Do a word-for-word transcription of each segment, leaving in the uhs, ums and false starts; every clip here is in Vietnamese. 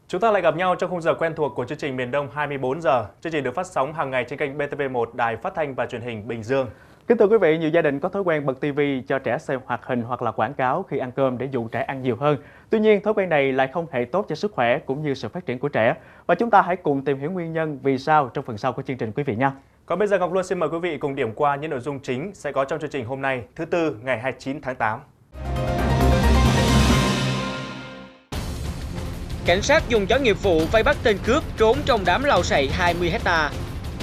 Chúng ta lại gặp nhau trong khung giờ quen thuộc của chương trình Miền Đông hai mươi bốn giờ. Chương trình được phát sóng hàng ngày trên kênh B T V một, Đài Phát thanh và Truyền hình Bình Dương. Kính thưa quý vị, nhiều gia đình có thói quen bật ti vi cho trẻ xem hoạt hình hoặc là quảng cáo khi ăn cơm để dụ trẻ ăn nhiều hơn. Tuy nhiên, thói quen này lại không hề tốt cho sức khỏe cũng như sự phát triển của trẻ. Và chúng ta hãy cùng tìm hiểu nguyên nhân vì sao trong phần sau của chương trình quý vị nhé. Còn bây giờ Ngọc Luân xin mời quý vị cùng điểm qua những nội dung chính sẽ có trong chương trình hôm nay, thứ Tư, ngày hai mươi chín tháng tám. Cảnh sát dùng chó nghiệp vụ vây bắt tên cướp trốn trong đám lau sậy hai mươi héc ta.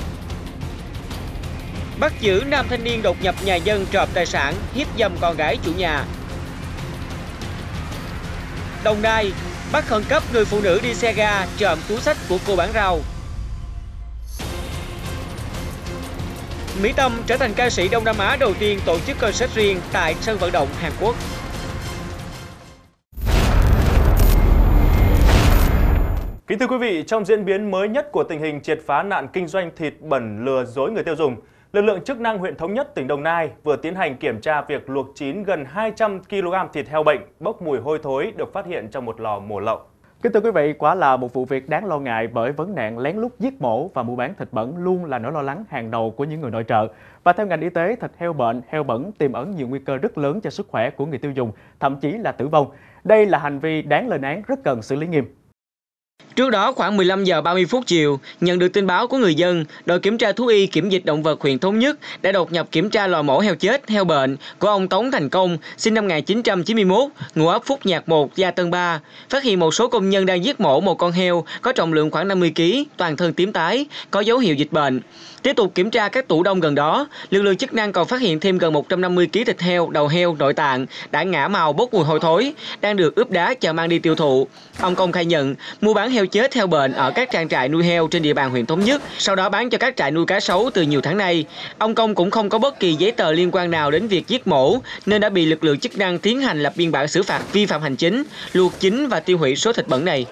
Bắt giữ nam thanh niên đột nhập nhà dân trộm tài sản, hiếp dâm con gái chủ nhà. Đồng Nai bắt khẩn cấp người phụ nữ đi xe ga trộm túi xách của cô bán rau. Mỹ Tâm trở thành ca sĩ Đông Nam Á đầu tiên tổ chức concert riêng tại sân vận động Hàn Quốc. Kính thưa quý vị, trong diễn biến mới nhất của tình hình triệt phá nạn kinh doanh thịt bẩn lừa dối người tiêu dùng, lực lượng chức năng huyện Thống Nhất, tỉnh Đồng Nai vừa tiến hành kiểm tra việc luộc chín gần hai trăm ki lô gam thịt heo bệnh bốc mùi hôi thối được phát hiện trong một lò mổ lậu. Kính thưa quý vị, quả là một vụ việc đáng lo ngại bởi vấn nạn lén lút giết mổ và mua bán thịt bẩn luôn là nỗi lo lắng hàng đầu của những người nội trợ. Và theo ngành y tế, thịt heo bệnh, heo bẩn tiềm ẩn nhiều nguy cơ rất lớn cho sức khỏe của người tiêu dùng, thậm chí là tử vong. Đây là hành vi đáng lên án, rất cần xử lý nghiêm. Trước đó khoảng mười lăm giờ ba mươi phút chiều, nhận được tin báo của người dân, đội kiểm tra thú y kiểm dịch động vật huyện Thống Nhất đã đột nhập kiểm tra lò mổ heo chết, heo bệnh của ông Tống Thành Công, sinh năm một nghìn chín trăm chín mươi mốt, ngụ ấp Phúc Nhạc một, Gia Tân ba, phát hiện một số công nhân đang giết mổ một con heo có trọng lượng khoảng năm mươi ki lô gam, toàn thân tím tái, có dấu hiệu dịch bệnh. Tiếp tục kiểm tra các tủ đông gần đó, lực lượng chức năng còn phát hiện thêm gần một trăm năm mươi ki lô gam thịt heo, đầu heo, nội tạng đã ngả màu bốc mùi hôi thối, đang được ướp đá chờ mang đi tiêu thụ. Ông Công khai nhận mua bán heo chết, heo bệnh ở các trang trại nuôi heo trên địa bàn huyện Thống Nhất, sau đó bán cho các trại nuôi cá sấu từ nhiều tháng nay. Ông Công cũng không có bất kỳ giấy tờ liên quan nào đến việc giết mổ nên đã bị lực lượng chức năng tiến hành lập biên bản xử phạt vi phạm hành chính, luộc chín và tiêu hủy số thịt bẩn này.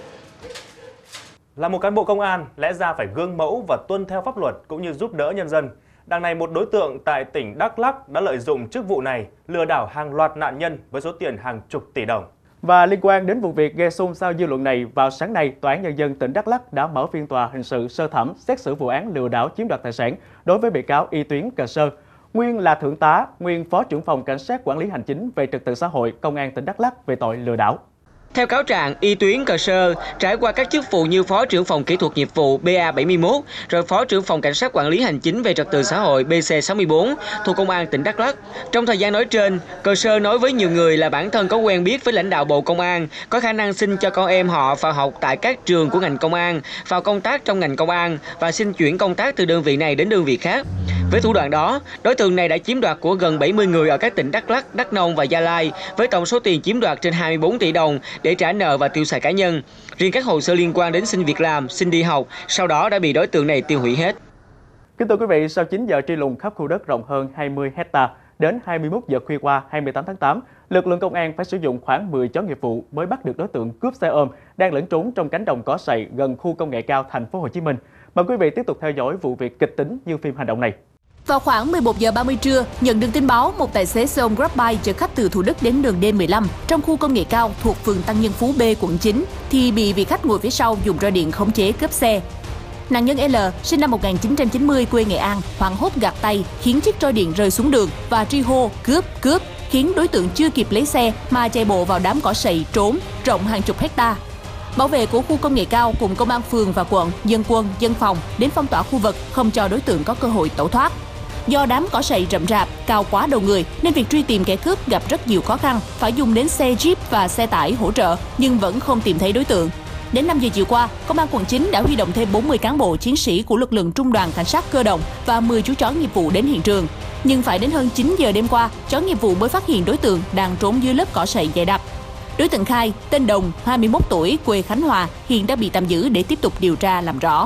Là một cán bộ công an, lẽ ra phải gương mẫu và tuân theo pháp luật cũng như giúp đỡ nhân dân. Đằng này một đối tượng tại tỉnh Đắk Lắk đã lợi dụng chức vụ này lừa đảo hàng loạt nạn nhân với số tiền hàng chục tỷ đồng. Và liên quan đến vụ việc gây xôn xao dư luận này, vào sáng nay, Tòa án Nhân dân tỉnh Đắk Lắk đã mở phiên tòa hình sự sơ thẩm xét xử vụ án lừa đảo chiếm đoạt tài sản đối với bị cáo Y Tuyến Cờ Sơ, nguyên là thượng tá, nguyên phó trưởng phòng cảnh sát quản lý hành chính về trật tự xã hội Công an tỉnh Đắk Lắk về tội lừa đảo. Theo cáo trạng, Y Tuyến Cờ Sơ trải qua các chức vụ như phó trưởng phòng kỹ thuật nghiệp vụ B A bảy mươi mốt, rồi phó trưởng phòng cảnh sát quản lý hành chính về trật tự xã hội B C sáu mươi bốn thuộc Công an tỉnh Đắk Lắk. Trong thời gian nói trên, Cờ Sơ nói với nhiều người là bản thân có quen biết với lãnh đạo Bộ Công an, có khả năng xin cho con em họ vào học tại các trường của ngành công an, vào công tác trong ngành công an và xin chuyển công tác từ đơn vị này đến đơn vị khác. Với thủ đoạn đó, đối tượng này đã chiếm đoạt của gần bảy mươi người ở các tỉnh Đắk Lắk, Đắk Nông và Gia Lai với tổng số tiền chiếm đoạt trên hai mươi bốn tỷ đồng để trả nợ và tiêu xài cá nhân. Riêng các hồ sơ liên quan đến xin việc làm, xin đi học, sau đó đã bị đối tượng này tiêu hủy hết. Kính thưa quý vị, sau chín giờ truy lùng khắp khu đất rộng hơn hai mươi héc ta, đến hai mươi mốt giờ khuya qua hai mươi tám tháng tám, lực lượng công an phải sử dụng khoảng mười chó nghiệp vụ mới bắt được đối tượng cướp xe ôm đang lẫn trốn trong cánh đồng cỏ sậy gần khu công nghệ cao thành phố Hồ Chí Minh. Mời quý vị tiếp tục theo dõi vụ việc kịch tính như phim hành động này. Vào khoảng mười một giờ ba mươi trưa, nhận được tin báo một tài xế xe ôm Grabbuy chở khách từ Thủ Đức đến đường D mười lăm trong khu công nghệ cao thuộc phường Tăng Nhân Phú B, quận chín thì bị vị khách ngồi phía sau dùng roi điện khống chế cướp xe. Nạn nhân L, sinh năm một nghìn chín trăm chín mươi, quê Nghệ An, hoảng hốt gạt tay khiến chiếc roi điện rơi xuống đường và tri hô cướp cướp khiến đối tượng chưa kịp lấy xe mà chạy bộ vào đám cỏ sậy trốn rộng hàng chục hecta. Bảo vệ của khu công nghệ cao cùng công an phường và quận, dân quân, dân phòng đến phong tỏa khu vực không cho đối tượng có cơ hội tẩu thoát. Do đám cỏ sậy rậm rạp, cao quá đầu người nên việc truy tìm kẻ cướp gặp rất nhiều khó khăn, phải dùng đến xe Jeep và xe tải hỗ trợ nhưng vẫn không tìm thấy đối tượng. Đến năm giờ chiều qua, Công an quận chín đã huy động thêm bốn mươi cán bộ chiến sĩ của lực lượng trung đoàn cảnh sát cơ động và mười chú chó nghiệp vụ đến hiện trường. Nhưng phải đến hơn chín giờ đêm qua, chó nghiệp vụ mới phát hiện đối tượng đang trốn dưới lớp cỏ sậy dày đặc. Đối tượng khai, tên Đồng, hai mươi mốt tuổi, quê Khánh Hòa, hiện đã bị tạm giữ để tiếp tục điều tra làm rõ.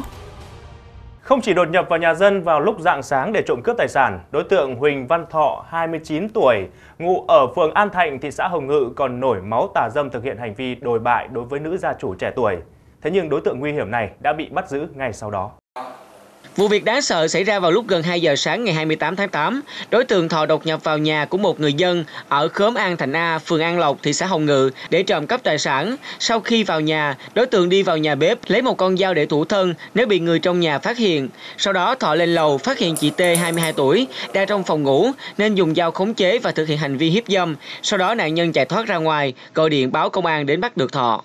Không chỉ đột nhập vào nhà dân vào lúc rạng sáng để trộm cướp tài sản, đối tượng Huỳnh Văn Thọ, hai mươi chín tuổi, ngụ ở phường An Thạnh, thị xã Hồng Ngự còn nổi máu tà dâm thực hiện hành vi đồi bại đối với nữ gia chủ trẻ tuổi. Thế nhưng đối tượng nguy hiểm này đã bị bắt giữ ngay sau đó. Vụ việc đáng sợ xảy ra vào lúc gần hai giờ sáng ngày hai mươi tám tháng tám. Đối tượng Thọ đột nhập vào nhà của một người dân ở khóm An Thành A, phường An Lộc, thị xã Hồng Ngự để trộm cắp tài sản. Sau khi vào nhà, đối tượng đi vào nhà bếp lấy một con dao để thủ thân nếu bị người trong nhà phát hiện. Sau đó Thọ lên lầu phát hiện chị T, hai mươi hai tuổi, đang trong phòng ngủ nên dùng dao khống chế và thực hiện hành vi hiếp dâm. Sau đó nạn nhân chạy thoát ra ngoài, gọi điện báo công an đến bắt được Thọ.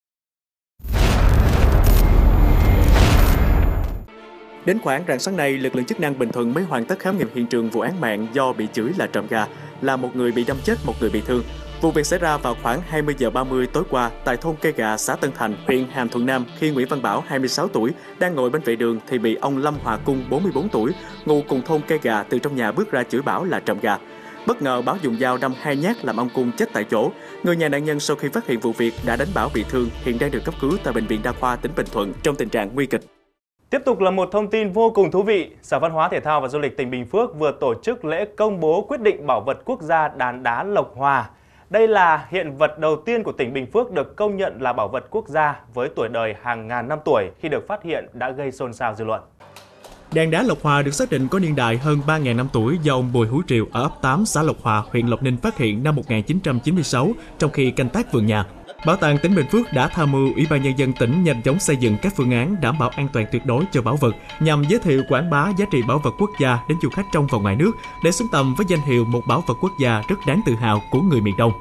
Đến khoảng rạng sáng nay, lực lượng chức năng Bình Thuận mới hoàn tất khám nghiệm hiện trường vụ án mạng do bị chửi là trộm gà, là một người bị đâm chết, một người bị thương. Vụ việc xảy ra vào khoảng hai mươi giờ ba mươi tối qua tại thôn Cây Gà, xã Tân Thành, huyện Hàm Thuận Nam, khi Nguyễn Văn Bảo, hai mươi sáu tuổi, đang ngồi bên vệ đường thì bị ông Lâm Hòa Cung, bốn mươi bốn tuổi, ngụ cùng thôn Cây Gà, từ trong nhà bước ra chửi Bảo là trộm gà. Bất ngờ Bảo dùng dao đâm hai nhát làm ông Cung chết tại chỗ. Người nhà nạn nhân sau khi phát hiện vụ việc đã đánh Bảo bị thương, hiện đang được cấp cứu tại Bệnh viện Đa khoa tỉnh Bình Thuận trong tình trạng nguy kịch. Tiếp tục là một thông tin vô cùng thú vị. Sở Văn hóa Thể thao và Du lịch tỉnh Bình Phước vừa tổ chức lễ công bố quyết định bảo vật quốc gia đàn đá Lộc Hòa. Đây là hiện vật đầu tiên của tỉnh Bình Phước được công nhận là bảo vật quốc gia với tuổi đời hàng ngàn năm tuổi khi được phát hiện đã gây xôn xao dư luận. Đàn đá Lộc Hòa được xác định có niên đại hơn ba nghìn năm tuổi do ông Bùi Hữu Triều ở ấp tám xã Lộc Hòa, huyện Lộc Ninh phát hiện năm một nghìn chín trăm chín mươi sáu trong khi canh tác vườn nhà. Bảo tàng tỉnh Bình Phước đã tham mưu Ủy ban Nhân dân tỉnh nhanh chóng xây dựng các phương án đảm bảo an toàn tuyệt đối cho bảo vật nhằm giới thiệu quảng bá giá trị bảo vật quốc gia đến du khách trong và ngoài nước để xứng tầm với danh hiệu một bảo vật quốc gia rất đáng tự hào của người miền Đông.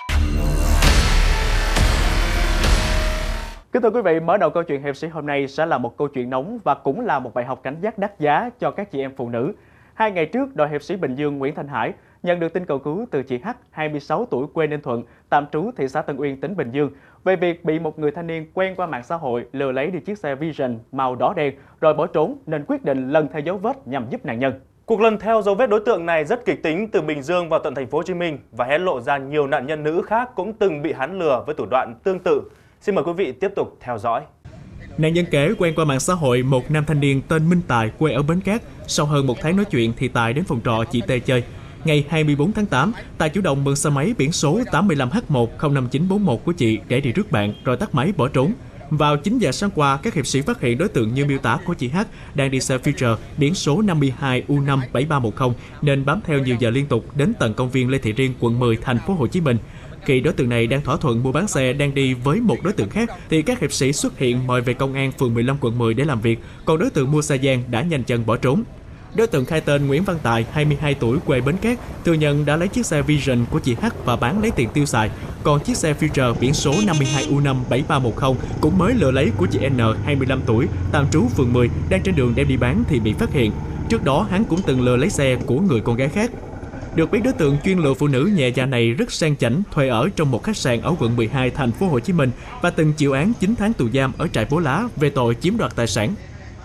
Kính thưa quý vị, mở đầu câu chuyện hiệp sĩ hôm nay sẽ là một câu chuyện nóng và cũng là một bài học cảnh giác đắt giá cho các chị em phụ nữ. Hai ngày trước, đội hiệp sĩ Bình Dương Nguyễn Thanh Hải nhận được tin cầu cứu từ chị H, hai mươi sáu tuổi, quê Ninh Thuận, tạm trú thị xã Tân Uyên, tỉnh Bình Dương, về việc bị một người thanh niên quen qua mạng xã hội lừa lấy đi chiếc xe Vision màu đỏ đen rồi bỏ trốn nên quyết định lần theo dấu vết nhằm giúp nạn nhân. Cuộc lần theo dấu vết đối tượng này rất kịch tính từ Bình Dương vào tận thành phố Hồ Chí Minh và hé lộ ra nhiều nạn nhân nữ khác cũng từng bị hắn lừa với thủ đoạn tương tự. Xin mời quý vị tiếp tục theo dõi. Nạn nhân kể quen qua mạng xã hội một nam thanh niên tên Minh Tài quê ở Bến Cát. Sau hơn một tháng nói chuyện thì Tài đến phòng trọ chị T chơi. Ngày hai mươi bốn tháng tám, Tài chủ động mượn xe máy biển số tám mươi lăm H một không năm chín bốn một của chị để đi rước bạn rồi tắt máy bỏ trốn. Vào chín giờ sáng qua, các hiệp sĩ phát hiện đối tượng như miêu tả của chị H đang đi xe Future biển số năm hai U năm bảy ba một không nên bám theo nhiều giờ liên tục đến tận công viên Lê Thị Riêng, quận mười, thành phố Hồ Chí Minh. Khi đối tượng này đang thỏa thuận mua bán xe đang đi với một đối tượng khác thì các hiệp sĩ xuất hiện mời về công an phường mười lăm quận mười để làm việc, còn đối tượng mua xe gian đã nhanh chân bỏ trốn. Đối tượng khai tên Nguyễn Văn Tài, hai mươi hai tuổi, quê Bến Cát, thừa nhận đã lấy chiếc xe Vision của chị H và bán lấy tiền tiêu xài. Còn chiếc xe Future biển số năm hai U năm bảy ba một không cũng mới lừa lấy của chị N, hai mươi lăm tuổi, tạm trú phường mười, đang trên đường đem đi bán thì bị phát hiện. Trước đó, hắn cũng từng lừa lấy xe của người con gái khác. Được biết, đối tượng chuyên lừa phụ nữ nhẹ dạ này rất sang chảnh, thuê ở trong một khách sạn ở quận mười hai, thành phố Hồ Chí Minh và từng chịu án chín tháng tù giam ở trại Bố Lá về tội chiếm đoạt tài sản.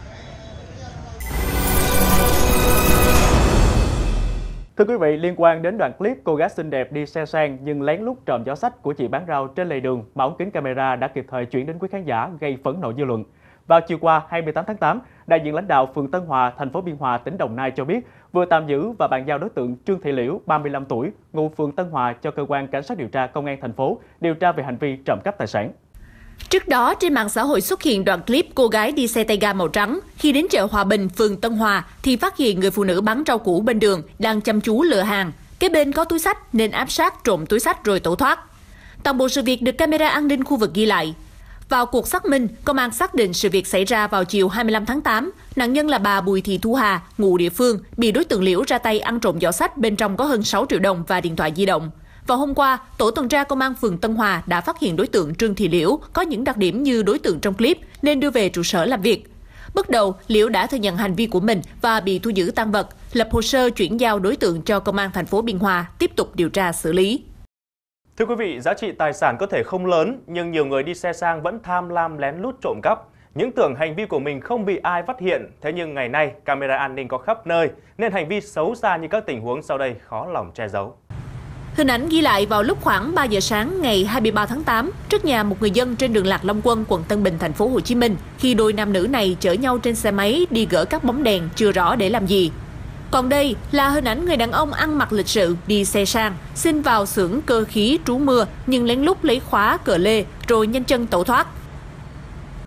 Thưa quý vị, liên quan đến đoạn clip cô gái xinh đẹp đi xe sang nhưng lén lút trộm giỏ xách của chị bán rau trên lề đường, mà ống kính camera đã kịp thời chuyển đến quý khán giả gây phẫn nộ dư luận. Vào chiều qua, hai mươi tám tháng tám, đại diện lãnh đạo phường Tân Hòa, thành phố Biên Hòa, tỉnh Đồng Nai cho biết vừa tạm giữ và bàn giao đối tượng Trương Thị Liễu, ba mươi lăm tuổi, ngụ phường Tân Hòa cho cơ quan cảnh sát điều tra công an thành phố điều tra về hành vi trộm cắp tài sản. Trước đó, trên mạng xã hội xuất hiện đoạn clip cô gái đi xe tay ga màu trắng. Khi đến chợ Hòa Bình, phường Tân Hòa, thì phát hiện người phụ nữ bán rau củ bên đường đang chăm chú lựa hàng. Kế bên có túi xách nên áp sát trộm túi xách rồi tẩu thoát. Toàn bộ sự việc được camera an ninh khu vực ghi lại. Vào cuộc xác minh, công an xác định sự việc xảy ra vào chiều hai mươi lăm tháng tám. Nạn nhân là bà Bùi Thị Thu Hà, ngụ địa phương, bị đối tượng Liễu ra tay ăn trộm giỏ xách bên trong có hơn sáu triệu đồng và điện thoại di động. Vào hôm qua, tổ tuần tra công an phường Tân Hòa đã phát hiện đối tượng Trương Thị Liễu có những đặc điểm như đối tượng trong clip nên đưa về trụ sở làm việc. Bước đầu, Liễu đã thừa nhận hành vi của mình và bị thu giữ tang vật, lập hồ sơ chuyển giao đối tượng cho công an thành phố Biên Hòa tiếp tục điều tra xử lý. Thưa quý vị, giá trị tài sản có thể không lớn nhưng nhiều người đi xe sang vẫn tham lam lén lút trộm cắp. Những tưởng hành vi của mình không bị ai phát hiện, thế nhưng ngày nay camera an ninh có khắp nơi nên hành vi xấu xa như các tình huống sau đây khó lòng che giấu. Hình ảnh ghi lại vào lúc khoảng ba giờ sáng ngày hai mươi ba tháng tám, trước nhà một người dân trên đường Lạc Long Quân, quận Tân Bình, thành phố Hồ Chí Minh, khi đôi nam nữ này chở nhau trên xe máy đi gỡ các bóng đèn chưa rõ để làm gì. Còn đây là hình ảnh người đàn ông ăn mặc lịch sự đi xe sang, xin vào xưởng cơ khí trú mưa nhưng lén lút lấy khóa cờ lê rồi nhanh chân tẩu thoát.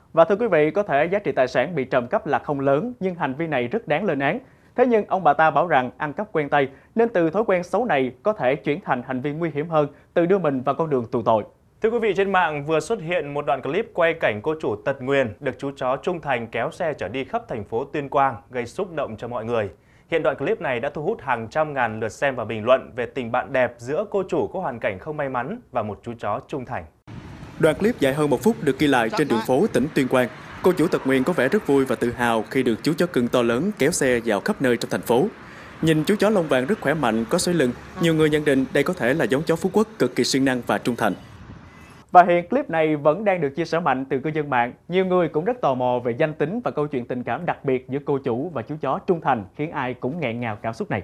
Và thưa quý vị, có thể giá trị tài sản bị trộm cắp là không lớn, nhưng hành vi này rất đáng lên án. Thế nhưng ông bà ta bảo rằng ăn cắp quen tay, nên từ thói quen xấu này có thể chuyển thành hành vi nguy hiểm hơn, tự đưa mình vào con đường tù tội. Thưa quý vị, trên mạng vừa xuất hiện một đoạn clip quay cảnh cô chủ tật nguyền được chú chó trung thành kéo xe chở đi khắp thành phố Tuyên Quang, gây xúc động cho mọi người. Hiện đoạn clip này đã thu hút hàng trăm ngàn lượt xem và bình luận về tình bạn đẹp giữa cô chủ có hoàn cảnh không may mắn và một chú chó trung thành. Đoạn clip dài hơn một phút được ghi lại trên đường phố tỉnh Tuyên Quang. Cô chủ tật nguyền có vẻ rất vui và tự hào khi được chú chó cưng to lớn kéo xe dạo khắp nơi trong thành phố. Nhìn chú chó lông vàng rất khỏe mạnh, có xoáy lưng, nhiều người nhận định đây có thể là giống chó Phú Quốc cực kỳ siêng năng và trung thành. Và hiện clip này vẫn đang được chia sẻ mạnh từ cư dân mạng. Nhiều người cũng rất tò mò về danh tính và câu chuyện tình cảm đặc biệt giữa cô chủ và chú chó trung thành, khiến ai cũng nghẹn ngào cảm xúc này.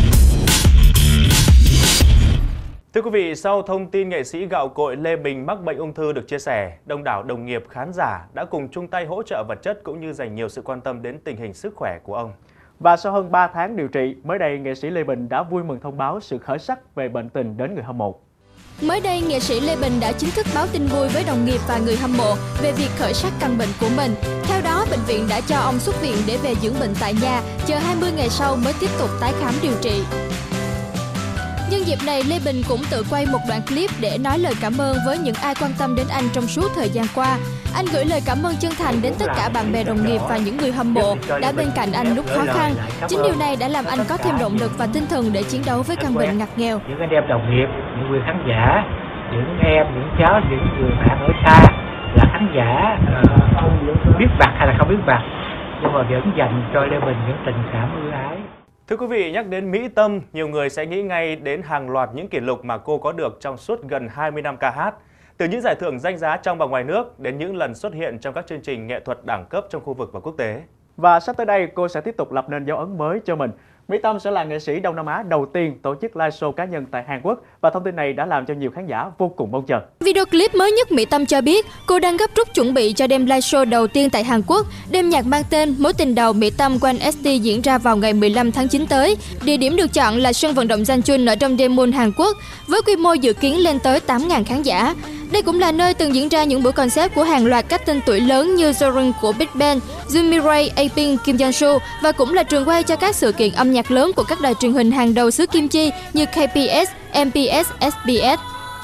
Thưa quý vị, sau thông tin nghệ sĩ gạo cội Lê Bình mắc bệnh ung thư được chia sẻ, đông đảo đồng nghiệp khán giả đã cùng chung tay hỗ trợ vật chất cũng như dành nhiều sự quan tâm đến tình hình sức khỏe của ông. Và sau hơn ba tháng điều trị, mới đây nghệ sĩ Lê Bình đã vui mừng thông báo sự khởi sắc về bệnh tình đến người hâm mộ. Mới đây, nghệ sĩ Lê Bình đã chính thức báo tin vui với đồng nghiệp và người hâm mộ về việc khởi sắc căn bệnh của mình. Theo đó, bệnh viện đã cho ông xuất viện để về dưỡng bệnh tại nhà, chờ hai mươi ngày sau mới tiếp tục tái khám điều trị. Nhân dịp này, Lê Bình cũng tự quay một đoạn clip để nói lời cảm ơn với những ai quan tâm đến anh trong suốt thời gian qua. Anh gửi lời cảm ơn chân thành đến tất cả bạn bè đồng nghiệp và những người hâm mộ đã bên cạnh anh lúc khó khăn. Chính điều này đã làm anh có thêm động lực và tinh thần để chiến đấu với căn bệnh ngặt nghèo. Những anh em đồng nghiệp, những người khán giả, những em, những cháu, những người bạn ở xa là khán giả uh, biết mặt hay là không biết mặt, nhưng mà vẫn dành cho Lê Bình những tình cảm ưu ái. Thưa quý vị, nhắc đến Mỹ Tâm, nhiều người sẽ nghĩ ngay đến hàng loạt những kỷ lục mà cô có được trong suốt gần hai mươi năm ca hát. Từ những giải thưởng danh giá trong và ngoài nước đến những lần xuất hiện trong các chương trình nghệ thuật đẳng cấp trong khu vực và quốc tế. Và sắp tới đây, cô sẽ tiếp tục lập nên dấu ấn mới cho mình. Mỹ Tâm sẽ là nghệ sĩ Đông Nam Á đầu tiên tổ chức live show cá nhân tại Hàn Quốc và thông tin này đã làm cho nhiều khán giả vô cùng mong chờ. Video clip mới nhất Mỹ Tâm cho biết cô đang gấp rút chuẩn bị cho đêm live show đầu tiên tại Hàn Quốc. Đêm nhạc mang tên Mối tình đầu Mỹ Tâm của anh ét tê diễn ra vào ngày mười lăm tháng chín tới. Địa điểm được chọn là sân vận động Janchun ở trong Daemun, Hàn Quốc, với quy mô dự kiến lên tới tám nghìn khán giả. Đây cũng là nơi từng diễn ra những buổi concert của hàng loạt các tên tuổi lớn như Jonghyun của Big Bang, Jun Mirai, A Pink, Kim Jong-soo và cũng là trường quay cho các sự kiện âm nhạc lớn của các đài truyền hình hàng đầu xứ Kim Chi như K P S, M P S, S B S.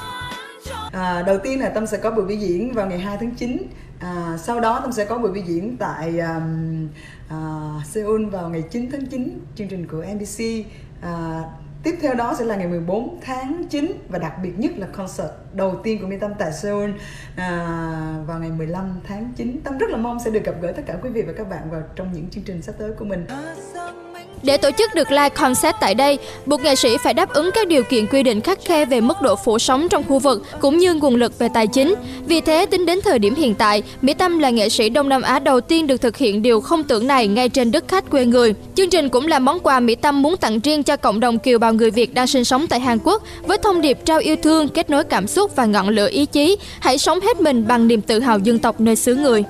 À, đầu tiên là Tâm sẽ có buổi biểu diễn vào ngày hai tháng chín. À, sau đó Tâm sẽ có buổi biểu diễn tại um, uh, Seoul vào ngày chín tháng chín, chương trình của N B C. À, tiếp theo đó sẽ là ngày mười bốn tháng chín và đặc biệt nhất là concert đầu tiên của Mỹ Tâm tại Seoul à, vào ngày mười lăm tháng chín. Tâm rất là mong sẽ được gặp gỡ tất cả quý vị và các bạn vào trong những chương trình sắp tới của mình. Để tổ chức được live concert tại đây, buộc nghệ sĩ phải đáp ứng các điều kiện quy định khắt khe về mức độ phủ sóng trong khu vực cũng như nguồn lực về tài chính. Vì thế, tính đến thời điểm hiện tại, Mỹ Tâm là nghệ sĩ Đông Nam Á đầu tiên được thực hiện điều không tưởng này ngay trên đất khách quê người. Chương trình cũng là món quà Mỹ Tâm muốn tặng riêng cho cộng đồng kiều bào người Việt đang sinh sống tại Hàn Quốc với thông điệp trao yêu thương, kết nối cảm xúc và ngọn lửa ý chí. Hãy sống hết mình bằng niềm tự hào dân tộc nơi xứ người.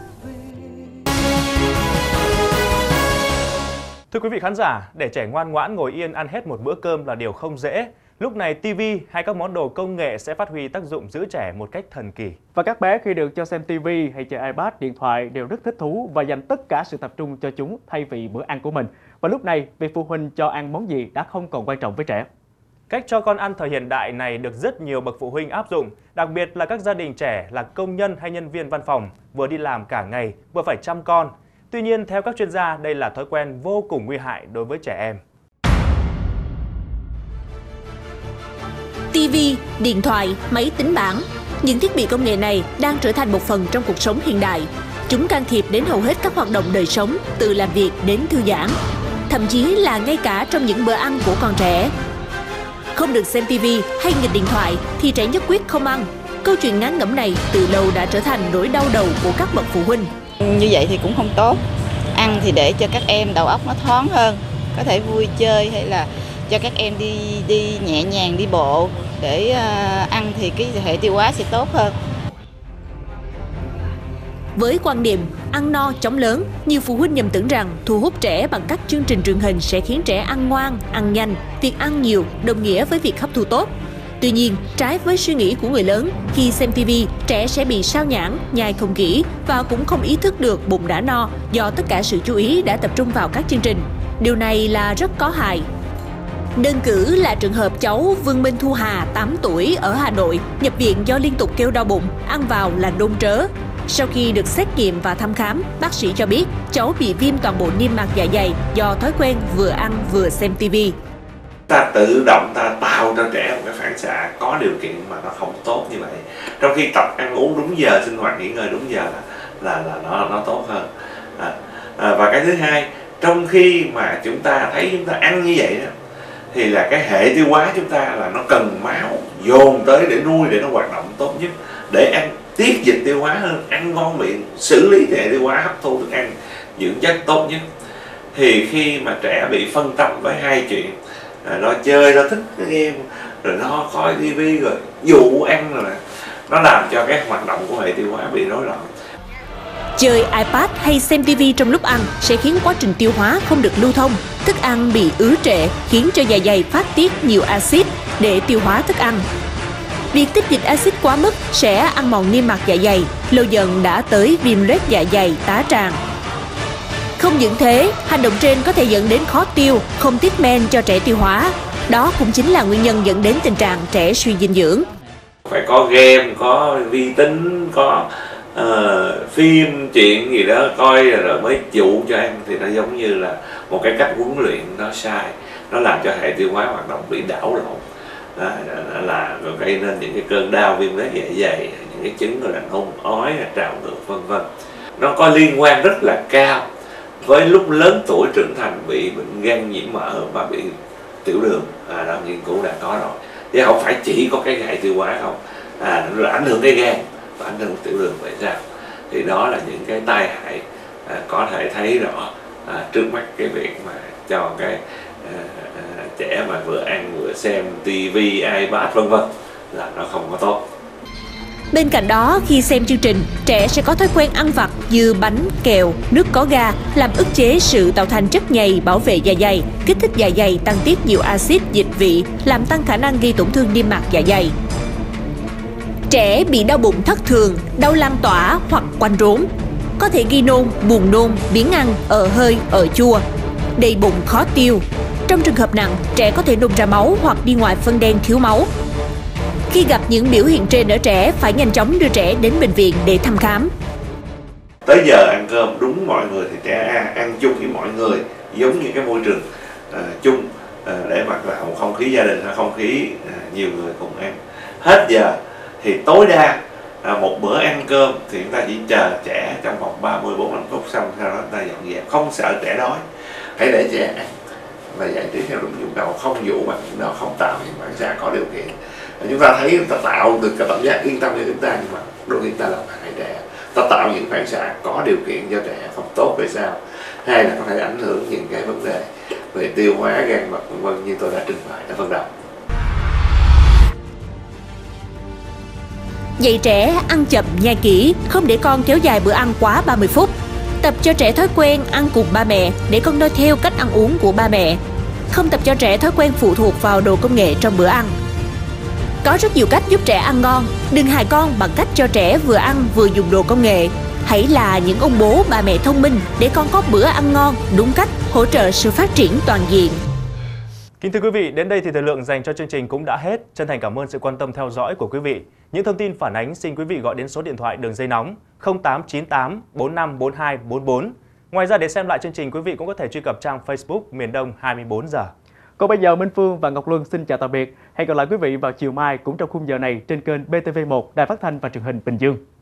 Thưa quý vị khán giả, để trẻ ngoan ngoãn ngồi yên ăn hết một bữa cơm là điều không dễ. Lúc này ti vi hay các món đồ công nghệ sẽ phát huy tác dụng giữ trẻ một cách thần kỳ. Và các bé khi được cho xem ti vi hay chơi iPad, điện thoại đều rất thích thú và dành tất cả sự tập trung cho chúng thay vì bữa ăn của mình. Và lúc này, việc phụ huynh cho ăn món gì đã không còn quan trọng với trẻ. Cách cho con ăn thời hiện đại này được rất nhiều bậc phụ huynh áp dụng, đặc biệt là các gia đình trẻ là công nhân hay nhân viên văn phòng, vừa đi làm cả ngày, vừa phải chăm con. Tuy nhiên, theo các chuyên gia, đây là thói quen vô cùng nguy hại đối với trẻ em. ti vi, điện thoại, máy tính bảng. Những thiết bị công nghệ này đang trở thành một phần trong cuộc sống hiện đại. Chúng can thiệp đến hầu hết các hoạt động đời sống, từ làm việc đến thư giãn. Thậm chí là ngay cả trong những bữa ăn của con trẻ. Không được xem ti vi hay nghịch điện thoại thì trẻ nhất quyết không ăn. Câu chuyện ngán ngẩm này từ lâu đã trở thành nỗi đau đầu của các bậc phụ huynh. Như vậy thì cũng không tốt. Ăn thì để cho các em đầu óc nó thoáng hơn, có thể vui chơi hay là cho các em đi đi nhẹ nhàng đi bộ để uh, ăn thì cái hệ tiêu hóa sẽ tốt hơn. Với quan điểm ăn no chóng lớn, nhiều phụ huynh nhầm tưởng rằng thu hút trẻ bằng các chương trình truyền hình sẽ khiến trẻ ăn ngoan, ăn nhanh. Việc ăn nhiều đồng nghĩa với việc hấp thu tốt. Tuy nhiên, trái với suy nghĩ của người lớn, khi xem ti vi, trẻ sẽ bị sao nhãng, nhai không kỹ và cũng không ý thức được bụng đã no do tất cả sự chú ý đã tập trung vào các chương trình. Điều này là rất có hại. Đơn cử là trường hợp cháu Vương Minh Thu Hà, tám tuổi, ở Hà Nội, nhập viện do liên tục kêu đau bụng, ăn vào là nôn trớ. Sau khi được xét nghiệm và thăm khám, bác sĩ cho biết cháu bị viêm toàn bộ niêm mạc dạ dày do thói quen vừa ăn vừa xem ti vi. Ta tự động ta tạo cho trẻ một cái phản xạ có điều kiện mà nó không tốt như vậy. Trong khi tập ăn uống đúng giờ, sinh hoạt nghỉ ngơi đúng giờ là là, là nó nó tốt hơn. À, à, và cái thứ hai, trong khi mà chúng ta thấy chúng ta ăn như vậy đó, thì là cái hệ tiêu hóa chúng ta là nó cần máu dồn tới để nuôi, để nó hoạt động tốt nhất, để ăn tiết dịch tiêu hóa hơn, ăn ngon miệng, xử lý hệ tiêu hóa, hấp thu thức ăn, dưỡng chất tốt nhất. Thì khi mà trẻ bị phân tâm với hai chuyện, à, nó chơi, nó thích cái game, rồi nó coi tivi, rồi dụ ăn, rồi nó làm cho cái hoạt động của hệ tiêu hóa bị rối loạn. Chơi iPad hay xem ti vi trong lúc ăn sẽ khiến quá trình tiêu hóa không được lưu thông, thức ăn bị ứ trệ, khiến cho dạ dày phát tiết nhiều axit để tiêu hóa thức ăn. Việc tích dịch axit quá mức sẽ ăn mòn niêm mạc dạ dày, lâu dần đã tới viêm loét dạ dày, tá tràng. Không những thế, hành động trên có thể dẫn đến khó tiêu, không tiết men cho trẻ tiêu hóa. Đó cũng chính là nguyên nhân dẫn đến tình trạng trẻ suy dinh dưỡng. Phải có game, có vi tính, có uh, phim, chuyện gì đó coi rồi mới dụ cho ăn, thì nó giống như là một cái cách huấn luyện nó sai, nó làm cho hệ tiêu hóa hoạt động bị đảo lộn. Đó, là gây nên những cái cơn đau viêm loét dạ dày, những cái chứng gọi là nôn ói, trào ngược vân vân. Nó có liên quan rất là cao với lúc lớn tuổi trưởng thành bị bệnh gan nhiễm mỡ và bị tiểu đường. À, đó nghiên cứu đã có rồi. Chứ không phải chỉ có cái hệ tiêu hóa không, à, nó ảnh hưởng cái gan và ảnh hưởng tiểu đường vậy sao? Thì đó là những cái tai hại à, có thể thấy rõ à, trước mắt cái việc mà cho cái à, à, trẻ mà vừa ăn vừa xem tivi, iPad vân vân là nó không có tốt. Bên cạnh đó, khi xem chương trình, trẻ sẽ có thói quen ăn vặt như bánh, kẹo, nước có ga, làm ức chế sự tạo thành chất nhầy bảo vệ dạ dày, kích thích dạ dày tăng tiết nhiều axit dịch vị, làm tăng khả năng gây tổn thương niêm mạc dạ dày. Trẻ bị đau bụng thất thường, đau lan tỏa hoặc quanh rốn, có thể ghi nôn, buồn nôn, biếng ăn, ợ hơi, ợ chua, đầy bụng khó tiêu. Trong trường hợp nặng, trẻ có thể nôn ra máu hoặc đi ngoài phân đen thiếu máu. Khi gặp những biểu hiện trên ở trẻ, phải nhanh chóng đưa trẻ đến bệnh viện để thăm khám. Tới giờ ăn cơm đúng mọi người thì trẻ ăn, ăn chung với mọi người, giống như cái môi trường uh, chung uh, để mặc vào một không khí gia đình, không khí uh, nhiều người cùng ăn. Hết giờ thì tối đa uh, một bữa ăn cơm thì chúng ta chỉ chờ trẻ trong vòng ba mươi bốn mươi lăm phút, xong sau đó chúng ta dọn dẹp, không sợ trẻ đói. Hãy để trẻ ăn và giải trí theo đúng nhu cầu, không dụ bằng nó không tạo những phản xạ có điều kiện. Chúng ta thấy chúng ta tạo được cái cảm giác yên tâm cho chúng ta, nhưng mà đôi khi ta làm hại trẻ, ta tạo những phản xạ có điều kiện cho trẻ không tốt về sao, hay là có thể ảnh hưởng những cái vấn đề về tiêu hóa, gan mật vân vân như tôi đã trình bày ở phần đầu. Dạy trẻ ăn chậm nhai kỹ, không để con kéo dài bữa ăn quá ba mươi phút. Tập cho trẻ thói quen ăn cùng ba mẹ để con noi theo cách ăn uống của ba mẹ. Không tập cho trẻ thói quen phụ thuộc vào đồ công nghệ trong bữa ăn. Có rất nhiều cách giúp trẻ ăn ngon, đừng hại con bằng cách cho trẻ vừa ăn vừa dùng đồ công nghệ. Hãy là những ông bố bà mẹ thông minh để con có bữa ăn ngon, đúng cách, hỗ trợ sự phát triển toàn diện. Kính thưa quý vị, đến đây thì thời lượng dành cho chương trình cũng đã hết. Chân thành cảm ơn sự quan tâm theo dõi của quý vị. Những thông tin phản ánh xin quý vị gọi đến số điện thoại đường dây nóng không tám chín tám bốn năm bốn hai bốn bốn. Ngoài ra để xem lại chương trình, quý vị cũng có thể truy cập trang Facebook Miền Đông hai mươi bốn giờ. Còn bây giờ Minh Phương và Ngọc Luân xin chào tạm biệt. Hẹn gặp lại quý vị vào chiều mai cũng trong khung giờ này trên kênh B T V một, Đài Phát thanh và Truyền hình Bình Dương.